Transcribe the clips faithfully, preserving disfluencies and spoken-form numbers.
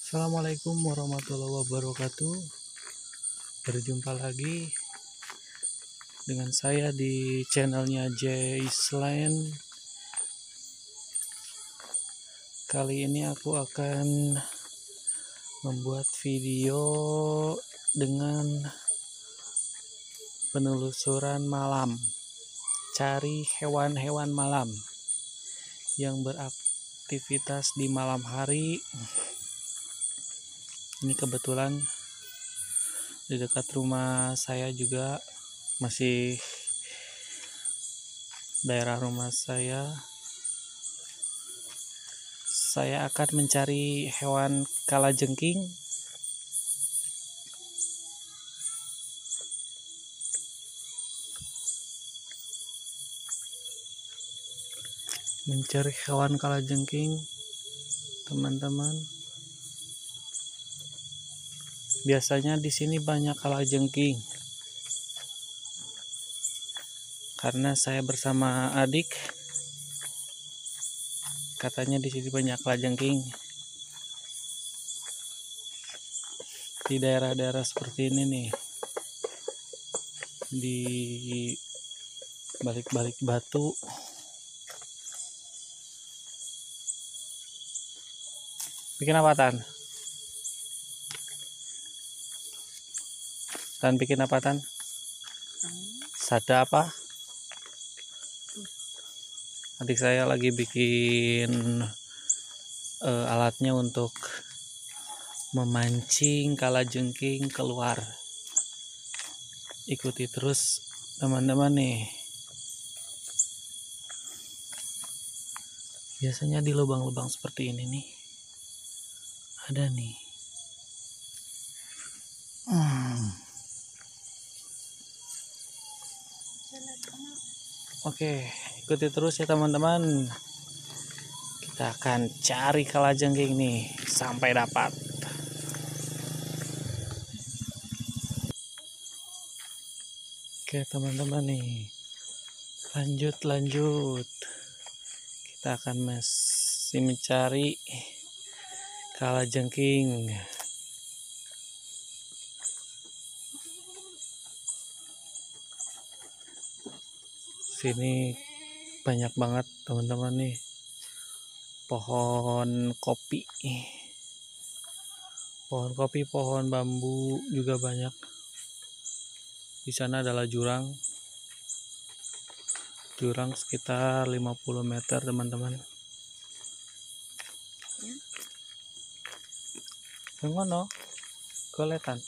Assalamualaikum warahmatullahi wabarakatuh. Berjumpa lagi dengan saya di channelnya Jaisland. Kali ini aku akan membuat video dengan penelusuran malam, cari hewan-hewan malam yang beraktivitas di malam hari. Ini kebetulan di dekat rumah saya juga, masih daerah rumah saya. Saya akan mencari hewan kalajengking. Mencari hewan kalajengking, teman-teman. Biasanya di sini banyak kalajengking. Karena saya bersama adik, katanya di sini banyak kalajengking. Di daerah-daerah seperti ini nih, di balik-balik batu. Bikin apa, Tan? Tan bikin apa, Tan? Sada apa? Adik saya lagi bikin uh, alatnya untuk memancing kalajengking keluar. Ikuti terus teman-teman nih. Biasanya di lubang-lubang seperti ini nih ada nih. Hmm. Oke, ikuti terus ya teman-teman. Kita akan cari kalajengking nih sampai dapat. Oke teman-teman nih, lanjut lanjut. Kita akan masih mencari kalajengking. Sini banyak banget teman-teman nih, pohon kopi, pohon kopi, pohon bambu juga banyak. Di sana adalah jurang, jurang sekitar lima puluh meter teman-teman. Yang mana? Goletan.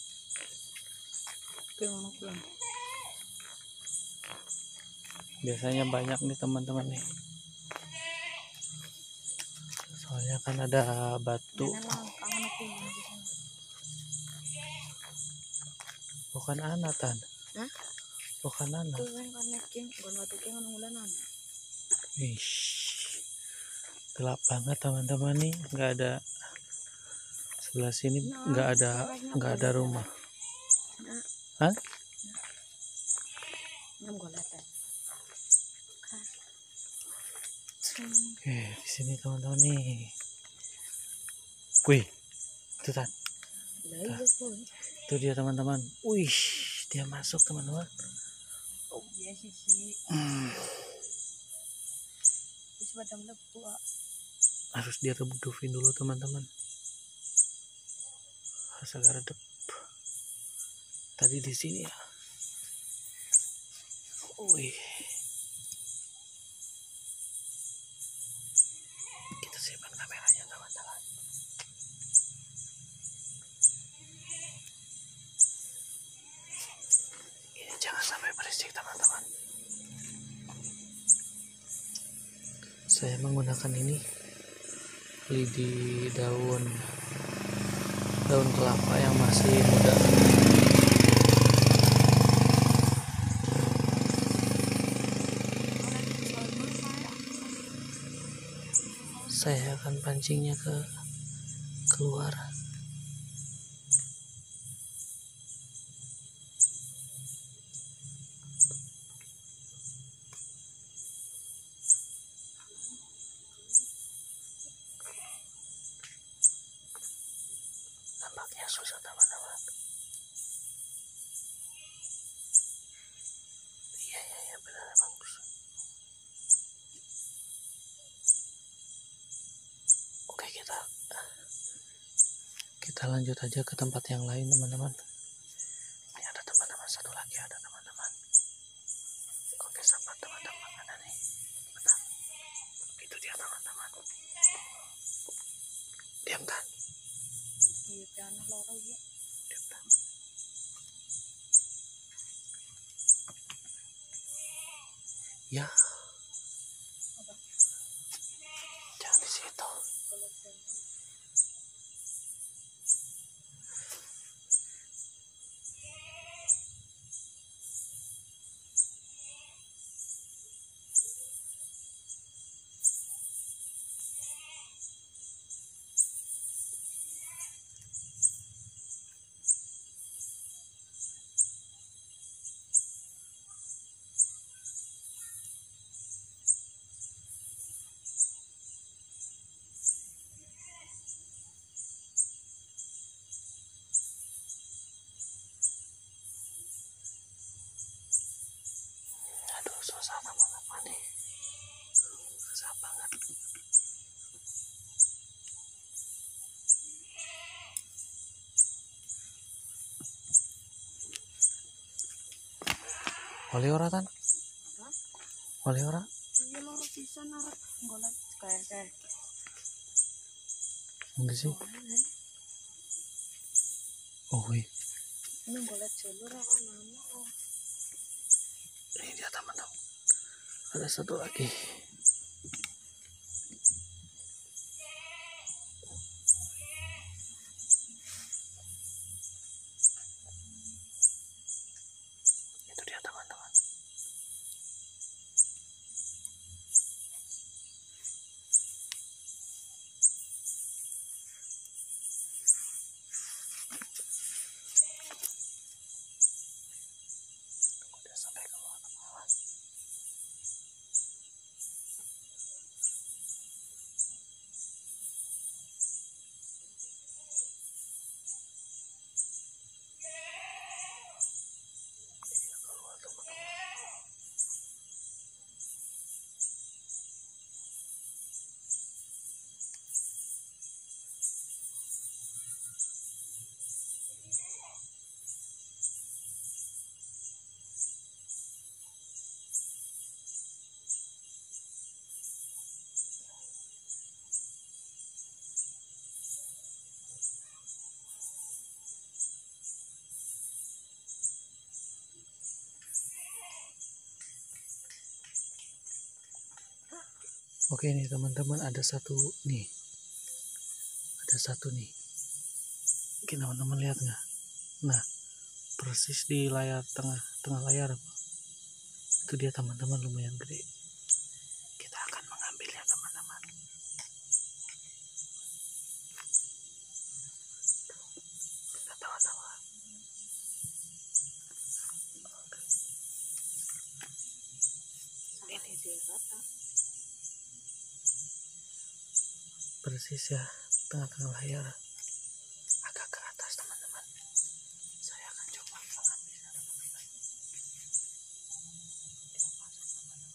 Biasanya banyak nih teman-teman nih. Soalnya kan ada batu. Bukan anak, Tan. Hah? Bukan anak. Wish. Gelap banget teman-teman nih, nggak ada sebelah sini, nggak ada nggak ada rumah. Hah? Oke, di sini teman-teman nih. Wih, itu Tan. Itu dia teman-teman. Wih, dia masuk teman-teman. Hmm. Harus direbupin dulu teman-teman. Harus agak redep. Tadi di sini ya. Wih. Kita simpan kameranya teman-teman. Ini jangan sampai berisik teman-teman. Saya menggunakan ini lidi daun daun kelapa yang masih muda. Saya akan pancingnya ke keluar. Nebaknya susah teman-teman. Iya iya iya benar bagus. Oke kita kita lanjut aja ke tempat yang lain teman-teman. Ini ada teman-teman satu lagi ada teman-teman. Oke sahabat teman-teman ada nih. Bentar. Itu dia teman-teman. Diam kan? Iya piano loro ya. Diam kan? Ya. Apa? Jangan di situ. Susah teman-teman nih, susah banget. Oleh ora tan? Oleh ora? Iya loro pisan arep golek kayak enggak sih? Oh wih. Ini golek jalur apa nama? Oh. Ini dia teman-teman. Ada satu lagi. Itu dia teman-teman. Udah sampai ke bawah teman-teman. Oke nih teman-teman ada satu nih, ada satu nih. Oke teman-teman lihat nggak? Nah persis di layar tengah tengah layar itu dia teman-teman lumayan gede. Kita akan mengambilnya teman-teman. Kita tawa-tawa. Oke. Ini dia rata. Persis ya tengah-tengah layar agak ke atas teman-teman. Saya akan coba mengambilnya teman-teman. Dia masuk teman-teman.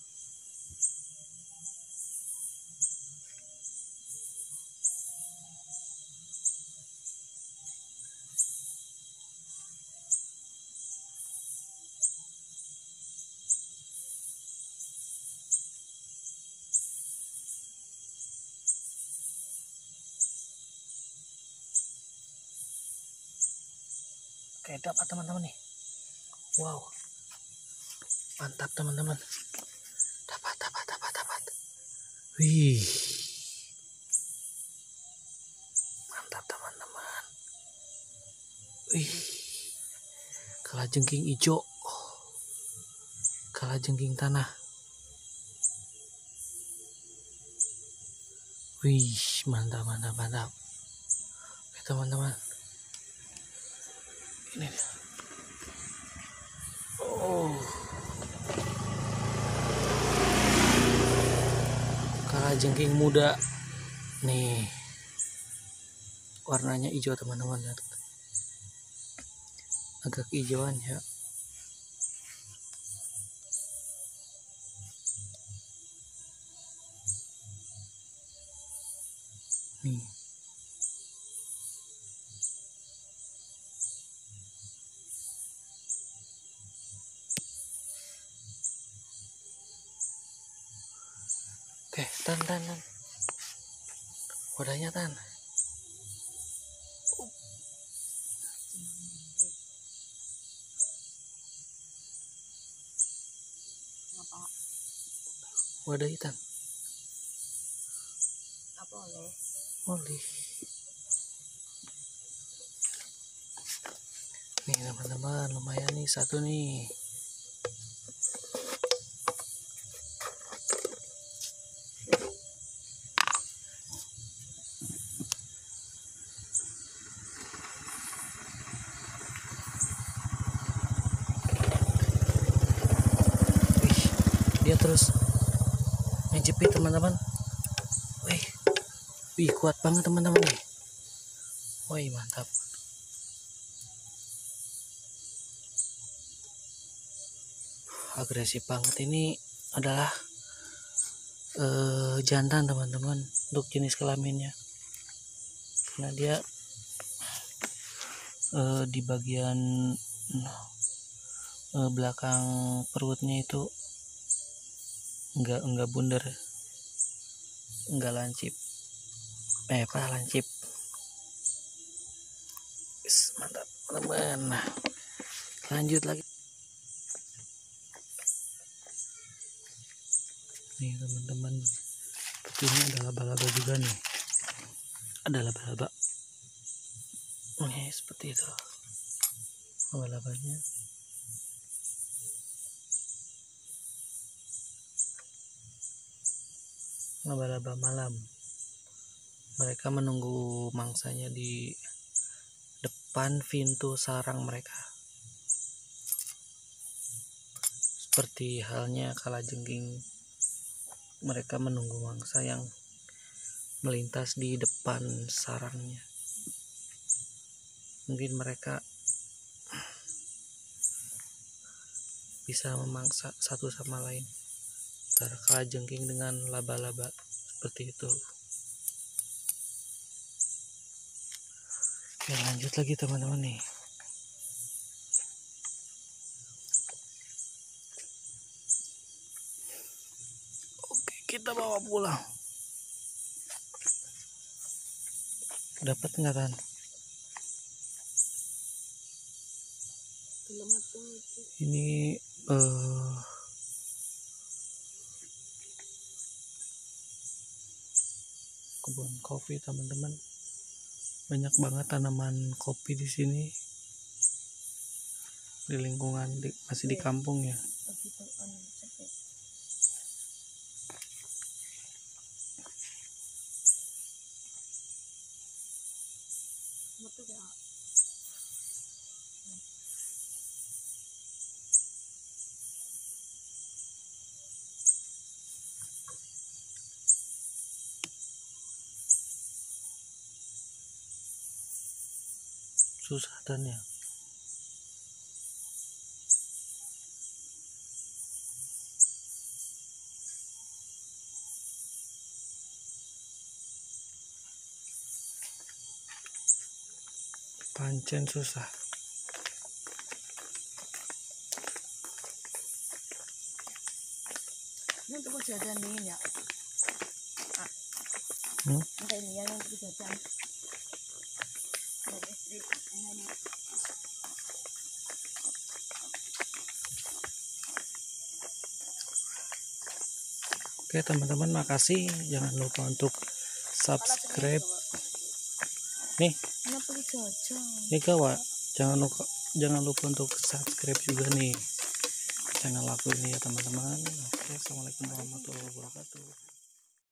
Oke dapat teman-teman nih. Wow mantap teman-teman. Dapat dapat dapat dapat. Wih mantap teman-teman. Wih kalajengking hijau, kalajengking tanah. Wih mantap mantap mantap. Oke teman-teman. Ini dia. Oh kalajengking muda nih warnanya hijau teman-teman lihat. agak hijauan ya. Nih. Oke, tan tan tan. Wadahnya tan. Wadah hitam. Apa oleh? Oleh. Nih teman-teman, lumayan nih satu nih. Wih, dia terus ngejepit teman-teman. Wih, wih kuat banget teman-teman nih. Wih mantap. Agresif banget. Ini adalah uh, jantan teman-teman untuk jenis kelaminnya. Nah dia uh, di bagian uh, belakang perutnya itu enggak enggak bundar, enggak lancip. Eh apa lancip? Is, mantap teman-teman. Nah, lanjut lagi. Nih teman-teman, ini ada laba-laba juga nih, ada laba-laba. Nih seperti itu laba-labanya. Laba-laba malam, mereka menunggu mangsanya di depan pintu sarang mereka, seperti halnya kalajengking. Mereka menunggu mangsa yang melintas di depan sarangnya. Mungkin mereka bisa memangsa satu sama lain, antara kalajengking dengan laba-laba, seperti itu. Oke, lanjut lagi teman-teman nih. Oke, kita bawa pulang. Dapat nggak kan? Ini uh, kebun kopi teman-teman. Banyak banget tanaman kopi di sini. Di lingkungan di, masih di kampung ya. Susah dan ya. Pancen susah. Ini untuk jajan dingin ya? Ah. Hmm? Entah ini ya yang untuk jajan. Oke teman-teman, makasih. Jangan lupa untuk subscribe. Nih, nih kawan, jangan lupa jangan lupa untuk subscribe juga nih channel aku ini ya teman-teman. Oke, assalamualaikum warahmatullahi wabarakatuh.